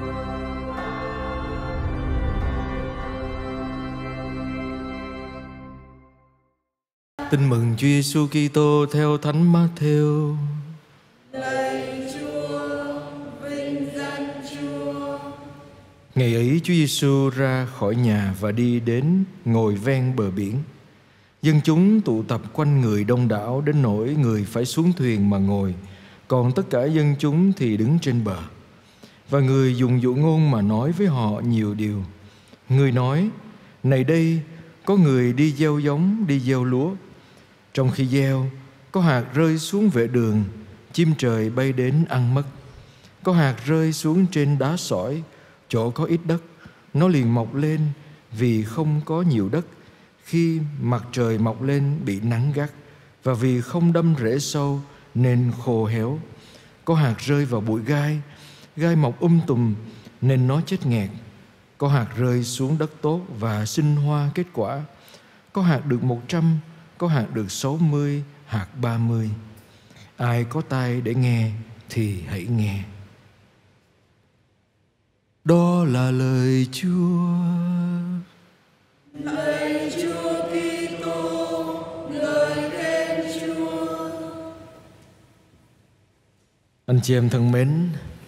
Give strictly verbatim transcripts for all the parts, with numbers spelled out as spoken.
Tin mừng Chúa Giêsu Kitô theo Thánh Mát-thêu. Lạy Chúa, vinh danh Chúa. Ngày ấy Chúa Giêsu ra khỏi nhà và đi đến ngồi ven bờ biển. Dân chúng tụ tập quanh người đông đảo đến nỗi người phải xuống thuyền mà ngồi, còn tất cả dân chúng thì đứng trên bờ. Và người dùng dụ ngôn mà nói với họ nhiều điều. Người nói: này đây, có người đi gieo giống, đi gieo lúa. Trong khi gieo, có hạt rơi xuống vệ đường, chim trời bay đến ăn mất. Có hạt rơi xuống trên đá sỏi, chỗ có ít đất, nó liền mọc lên vì không có nhiều đất. Khi mặt trời mọc lên bị nắng gắt, và vì không đâm rễ sâu nên khô héo. Có hạt rơi vào bụi gai, gai mọc um tùm nên nó chết nghẹt. Có hạt rơi xuống đất tốt và sinh hoa kết quả. Có hạt được một trăm, có hạt được sáu mươi, hạt ba mươi. Ai có tai để nghe thì hãy nghe. Đó là lời Chúa. Lạy Chúa Kitô, lời khen Chúa. Anh chị em thân mến,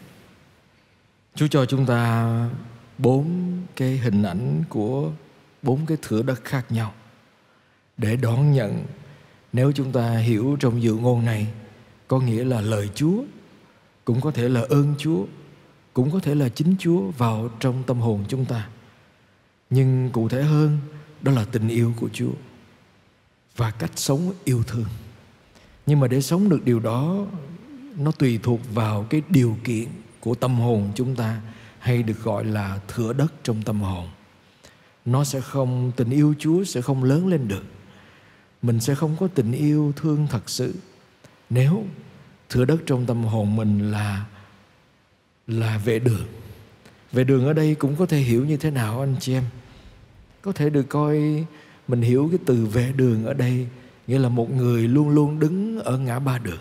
Chúa cho chúng ta bốn cái hình ảnh của bốn cái thửa đất khác nhau để đón nhận. Nếu chúng ta hiểu trong dụ ngôn này, có nghĩa là lời Chúa, cũng có thể là ơn Chúa, cũng có thể là chính Chúa vào trong tâm hồn chúng ta. Nhưng cụ thể hơn, đó là tình yêu của Chúa và cách sống yêu thương. Nhưng mà để sống được điều đó, nó tùy thuộc vào cái điều kiện của tâm hồn chúng ta, hay được gọi là thửa đất trong tâm hồn. Nó sẽ không, tình yêu Chúa sẽ không lớn lên được. Mình sẽ không có tình yêu thương thật sự nếu thửa đất trong tâm hồn mình là là vệ đường. Vệ đường ở đây cũng có thể hiểu như thế nào anh chị em? Có thể được coi, mình hiểu cái từ vệ đường ở đây nghĩa là một người luôn luôn đứng ở ngã ba đường.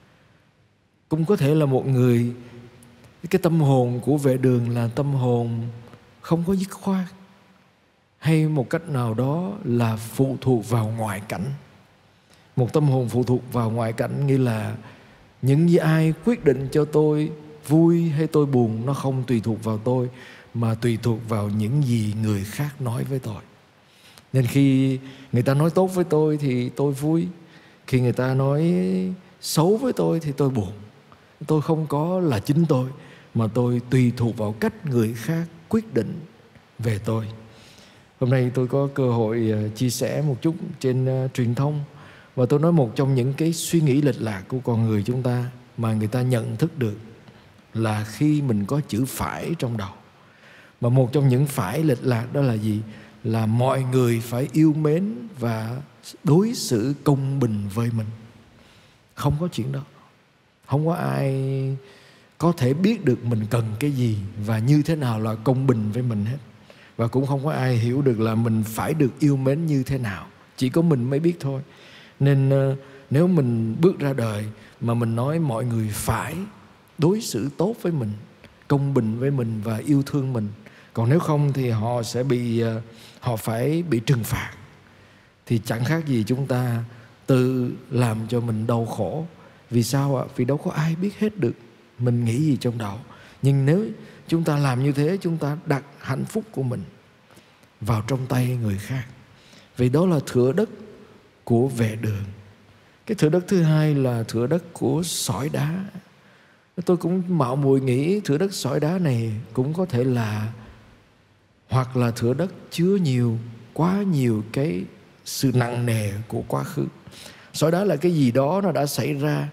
Cũng có thể là một người, cái tâm hồn của vệ đường là tâm hồn không có dứt khoát, hay một cách nào đó là phụ thuộc vào ngoại cảnh. Một tâm hồn phụ thuộc vào ngoại cảnh nghĩa là những gì ai quyết định cho tôi vui hay tôi buồn, nó không tùy thuộc vào tôi, mà tùy thuộc vào những gì người khác nói với tôi. Nên khi người ta nói tốt với tôi thì tôi vui, khi người ta nói xấu với tôi thì tôi buồn. Tôi không có là chính tôi, mà tôi tùy thuộc vào cách người khác quyết định về tôi. Hôm nay tôi có cơ hội chia sẻ một chút trên uh, truyền thông, và tôi nói một trong những cái suy nghĩ lệch lạc của con người chúng ta mà người ta nhận thức được là khi mình có chữ phải trong đầu. Mà một trong những phải lệch lạc đó là gì? Là mọi người phải yêu mến và đối xử công bình với mình. Không có chuyện đó. Không có ai có thể biết được mình cần cái gì và như thế nào là công bình với mình hết. Và cũng không có ai hiểu được là mình phải được yêu mến như thế nào. Chỉ có mình mới biết thôi. Nên uh, nếu mình bước ra đời mà mình nói mọi người phải đối xử tốt với mình, công bình với mình và yêu thương mình, còn nếu không thì họ sẽ bị uh, họ phải bị trừng phạt, thì chẳng khác gì chúng ta tự làm cho mình đau khổ. Vì sao ạ? Vì đâu có ai biết hết được mình nghĩ gì trong đầu. Nhưng nếu chúng ta làm như thế, chúng ta đặt hạnh phúc của mình vào trong tay người khác. Vì đó là thửa đất của vệ đường. Cái thửa đất thứ hai là thửa đất của sỏi đá. Tôi cũng mạo muội nghĩ thửa đất sỏi đá này cũng có thể là, hoặc là thửa đất chứa nhiều, quá nhiều cái sự nặng nề của quá khứ. Sỏi đá là cái gì đó nó đã xảy ra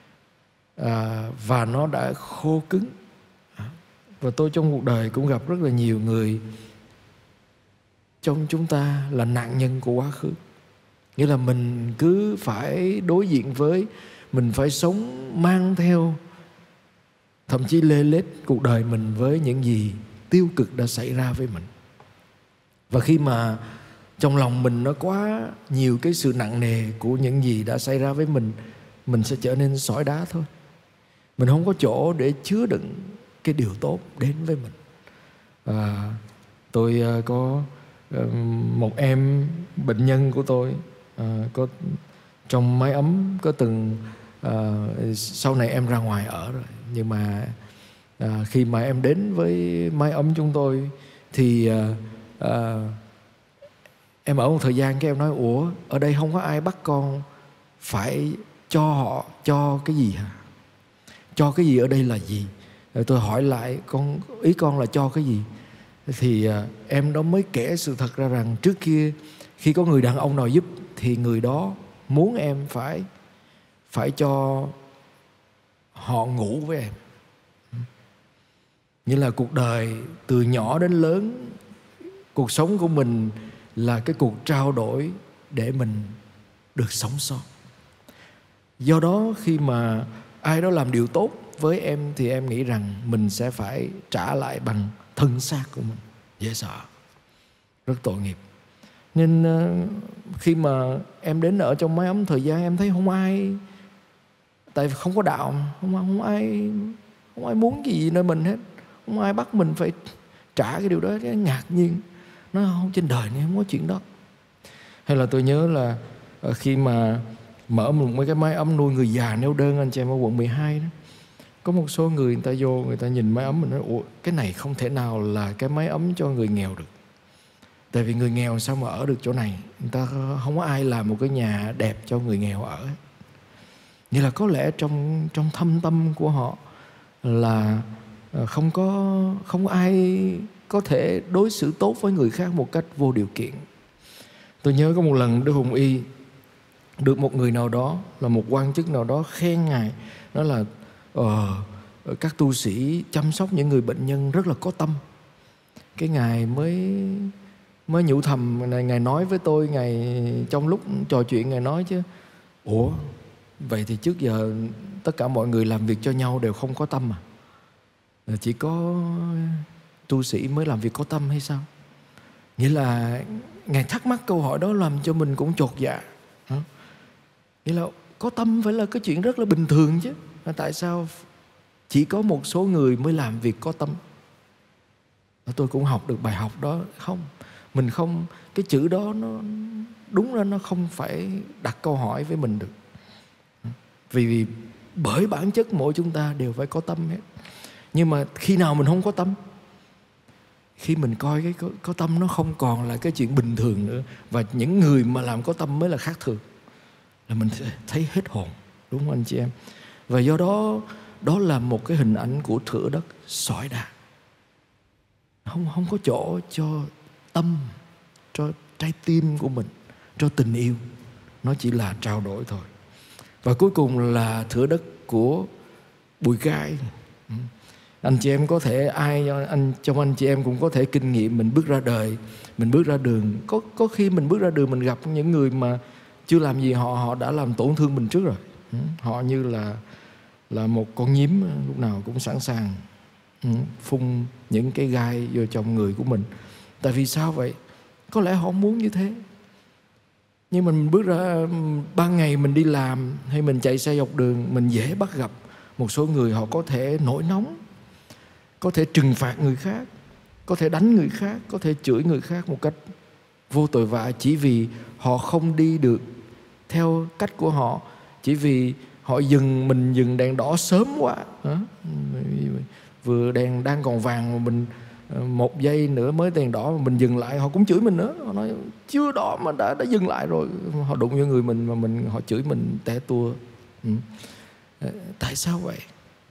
à, và nó đã khô cứng. Và tôi trong cuộc đời cũng gặp rất là nhiều người trong chúng ta là nạn nhân của quá khứ. Nghĩa là mình cứ phải đối diện với, mình phải sống mang theo, thậm chí lê lết cuộc đời mình với những gì tiêu cực đã xảy ra với mình. Và khi mà trong lòng mình nó quá nhiều cái sự nặng nề của những gì đã xảy ra với mình, mình sẽ trở nên sỏi đá thôi. Mình không có chỗ để chứa đựng cái điều tốt đến với mình. À, tôi uh, có uh, một em bệnh nhân của tôi uh, có trong mái ấm có từng uh, sau này em ra ngoài ở rồi, nhưng mà uh, khi mà em đến với mái ấm chúng tôi thì uh, uh, em ở một thời gian cái em nói ủa ở đây không có ai bắt con phải cho họ cho cái gì hả? Cho cái gì ở đây là gì? Rồi tôi hỏi lại con ý con là cho cái gì? Thì uh, em đó mới kể sự thật ra rằng trước kia khi có người đàn ông nào giúp thì người đó muốn em phải phải cho họ ngủ với em. Như là cuộc đời từ nhỏ đến lớn, cuộc sống của mình là cái cuộc trao đổi để mình được sống sót. Do đó khi mà ai đó làm điều tốt với em thì em nghĩ rằng mình sẽ phải trả lại bằng thân xác của mình. Dễ sợ, rất tội nghiệp. Nên khi mà em đến ở trong mái ấm thời gian em thấy không ai, tại vì không có đạo, không, không ai không ai muốn cái gì nơi mình hết, không ai bắt mình phải trả cái điều đó. Cái ngạc nhiên, nó không, trên đời này không có chuyện đó. Hay là tôi nhớ là khi mà mở một mấy cái mái ấm nuôi người già neo đơn anh chị em ở quận mười hai đó, có một số người người ta vô, người ta nhìn mái ấm mình nói ủa cái này không thể nào là cái mái ấm cho người nghèo được, tại vì người nghèo sao mà ở được chỗ này, người ta không có ai làm một cái nhà đẹp cho người nghèo ở. Như là có lẽ trong trong thâm tâm của họ là không có không có ai có thể đối xử tốt với người khác một cách vô điều kiện. Tôi nhớ có một lần Đức Hùng Y được một người nào đó, là một quan chức nào đó khen ngài, đó là ờ, các tu sĩ chăm sóc những người bệnh nhân rất là có tâm. Cái ngài mới mới nhủ thầm, này ngài nói với tôi, ngài trong lúc trò chuyện ngài nói chứ ủa vậy thì trước giờ tất cả mọi người làm việc cho nhau đều không có tâm à? Chỉ có tu sĩ mới làm việc có tâm hay sao? Nghĩa là ngài thắc mắc câu hỏi đó làm cho mình cũng chột dạ. Nghĩa là có tâm phải là cái chuyện rất là bình thường chứ, tại sao chỉ có một số người mới làm việc có tâm? Tôi cũng học được bài học đó. Không, mình không, cái chữ đó nó đúng ra nó không phải đặt câu hỏi với mình được. Vì, vì bởi bản chất mỗi chúng ta đều phải có tâm hết. Nhưng mà khi nào mình không có tâm? Khi mình coi cái có, có tâm nó không còn là cái chuyện bình thường nữa, và những người mà làm có tâm mới là khác thường, là mình thấy hết hồn, đúng không anh chị em? Và do đó đó là một cái hình ảnh của thửa đất sỏi đá. Không, không có chỗ cho tâm, cho trái tim của mình, cho tình yêu. Nó chỉ là trao đổi thôi. Và cuối cùng là thửa đất của bụi gai. Anh chị em có thể, ai anh trong anh chị em cũng có thể kinh nghiệm, mình bước ra đời, mình bước ra đường, có có khi mình bước ra đường mình gặp những người mà chưa làm gì họ họ đã làm tổn thương mình trước rồi. Họ như là là một con nhím lúc nào cũng sẵn sàng phun những cái gai vô trong người của mình. Tại vì sao vậy? Có lẽ họ không muốn như thế. Nhưng mình bước ra ban ngày mình đi làm hay mình chạy xe dọc đường, mình dễ bắt gặp một số người họ có thể nổi nóng, có thể trừng phạt người khác, có thể đánh người khác, có thể chửi người khác một cách vô tội vạ, chỉ vì họ không đi được theo cách của họ, chỉ vì họ dừng mình dừng đèn đỏ sớm quá. Vừa đèn đang còn vàng mà mình một giây nữa mới đèn đỏ mà mình dừng lại, họ cũng chửi mình nữa. Họ nói chưa đỏ mà đã đã dừng lại rồi. Họ đụng vô người mình mà mình họ chửi mình té tua. Ừ. Tại sao vậy?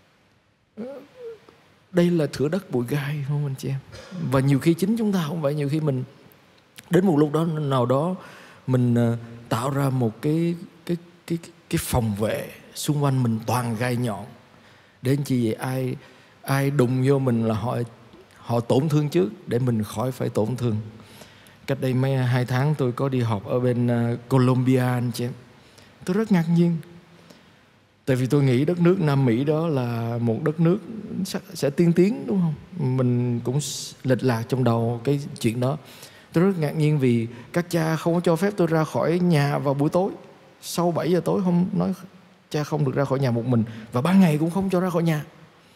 Đây là thửa đất bụi gai, không anh chị em? Và nhiều khi chính chúng ta không vậy. Nhiều khi mình đến một lúc đó nào đó mình tạo ra một cái cái cái cái phòng vệ xung quanh mình toàn gai nhọn. Đến chi vậy ai ai đụng vô mình là họ họ tổn thương trước để mình khỏi phải tổn thương. Cách đây mấy hai tháng tôi có đi họp ở bên Colombia anh chị em. Tôi rất ngạc nhiên. Tại vì tôi nghĩ đất nước Nam Mỹ đó là một đất nước sẽ tiên tiến, đúng không? Mình cũng lệch lạc trong đầu cái chuyện đó. Tôi rất ngạc nhiên vì các cha không có cho phép tôi ra khỏi nhà vào buổi tối. Sau bảy giờ tối không nói cha không được ra khỏi nhà một mình. Và ban ngày cũng không cho ra khỏi nhà.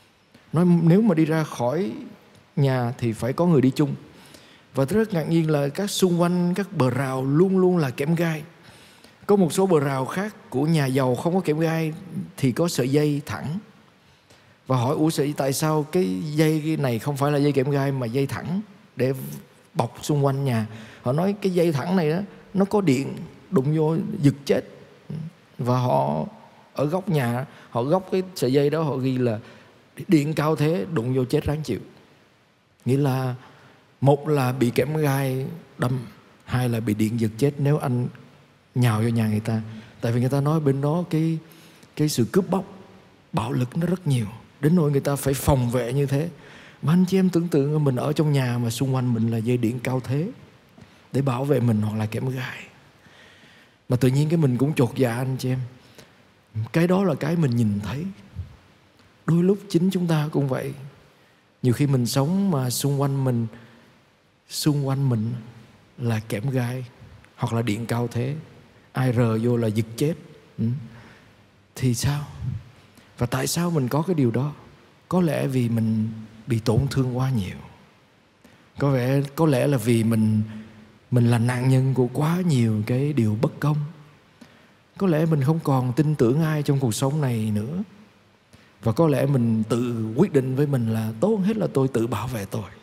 Nói nếu mà đi ra khỏi nhà thì phải có người đi chung. Và tôi rất ngạc nhiên là các xung quanh các bờ rào luôn luôn là kẽm gai. Có một số bờ rào khác của nhà giàu không có kẽm gai thì có sợi dây thẳng. Và hỏi ủa sợi tại sao cái dây này không phải là dây kẽm gai mà dây thẳng để bọc xung quanh nhà. Họ nói cái dây thẳng này đó, nó có điện, đụng vô giật chết. Và họ ở góc nhà, họ góc cái sợi dây đó họ ghi là điện cao thế, đụng vô chết ráng chịu. Nghĩa là một là bị kẽm gai đâm, hai là bị điện giật chết nếu anh nhào vô nhà người ta. Tại vì người ta nói bên đó cái, cái sự cướp bóc, bạo lực nó rất nhiều, đến nỗi người ta phải phòng vệ như thế. Mà anh chị em tưởng tượng mình ở trong nhà mà xung quanh mình là dây điện cao thế để bảo vệ mình hoặc là kẽm gai. Mà tự nhiên cái mình cũng chột dạ anh chị em. Cái đó là cái mình nhìn thấy. Đôi lúc chính chúng ta cũng vậy. Nhiều khi mình sống mà xung quanh mình Xung quanh mình là kẽm gai hoặc là điện cao thế, ai rờ vô là giật chết. ừ. Thì sao? Và tại sao mình có cái điều đó? Có lẽ vì mình bị tổn thương quá nhiều. Có vẻ có lẽ là vì mình Mình là nạn nhân của quá nhiều cái điều bất công. Có lẽ mình không còn tin tưởng ai trong cuộc sống này nữa. Và có lẽ mình tự quyết định với mình là tốt hết là tôi tự bảo vệ tôi.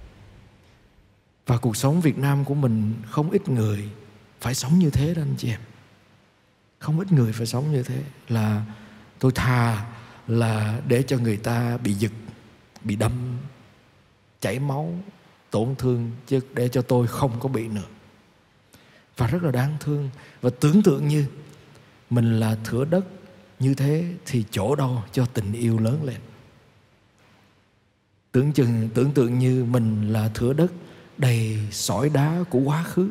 Và cuộc sống Việt Nam của mình không ít người phải sống như thế đó anh chị em. Không ít người phải sống như thế. Là tôi thà là để cho người ta bị giật, bị đâm, chảy máu, tổn thương, chứ để cho tôi không có bị nữa. Và rất là đáng thương. Và tưởng tượng như mình là thửa đất như thế thì chỗ đâu cho tình yêu lớn lên. Tưởng chừng tưởng tượng như mình là thửa đất đầy sỏi đá của quá khứ,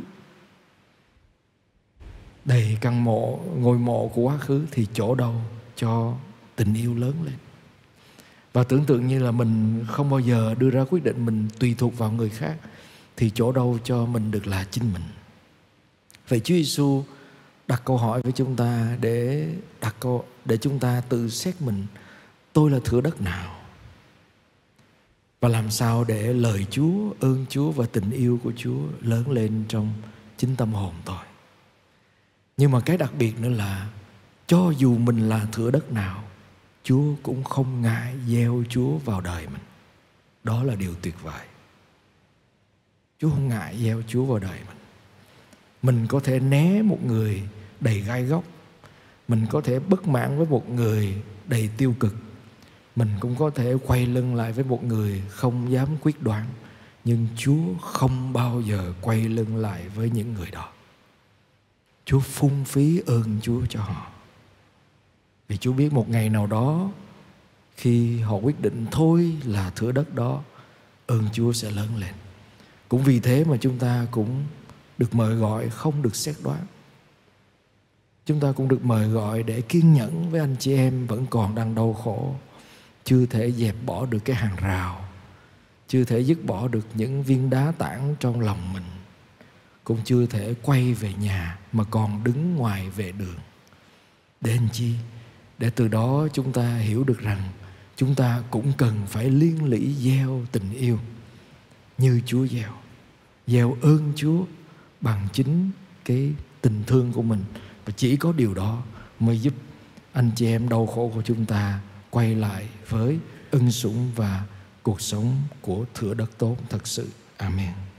đầy căn mộ, ngôi mộ của quá khứ thì chỗ đâu cho tình yêu lớn lên. Và tưởng tượng như là mình không bao giờ đưa ra quyết định mình tùy thuộc vào người khác thì chỗ đâu cho mình được là chính mình. Vậy Chúa Giêsu đặt câu hỏi với chúng ta để đặt câu để chúng ta tự xét mình, tôi là thửa đất nào? Và làm sao để lời Chúa, ơn Chúa và tình yêu của Chúa lớn lên trong chính tâm hồn tôi. Nhưng mà cái đặc biệt nữa là cho dù mình là thửa đất nào, Chúa cũng không ngại gieo Chúa vào đời mình. Đó là điều tuyệt vời. Chúa không ngại gieo Chúa vào đời mình. Mình có thể né một người đầy gai góc, mình có thể bất mãn với một người đầy tiêu cực, mình cũng có thể quay lưng lại với một người không dám quyết đoán. Nhưng Chúa không bao giờ quay lưng lại với những người đó. Chúa phung phí ơn Chúa cho họ. Vì Chúa biết một ngày nào đó, khi họ quyết định thôi là thửa đất đó, ơn Chúa sẽ lớn lên. Cũng vì thế mà chúng ta cũng được mời gọi không được xét đoán. Chúng ta cũng được mời gọi để kiên nhẫn với anh chị em vẫn còn đang đau khổ, chưa thể dẹp bỏ được cái hàng rào, chưa thể dứt bỏ được những viên đá tảng trong lòng mình, cũng chưa thể quay về nhà mà còn đứng ngoài vệ đường. Để anh chi? Để từ đó chúng ta hiểu được rằng chúng ta cũng cần phải liên lỉ gieo tình yêu như Chúa gieo. Gieo ơn Chúa bằng chính cái tình thương của mình. Và chỉ có điều đó mới giúp anh chị em đau khổ của chúng ta quay lại với ân sủng và cuộc sống của thửa đất tốt thật sự. Amen.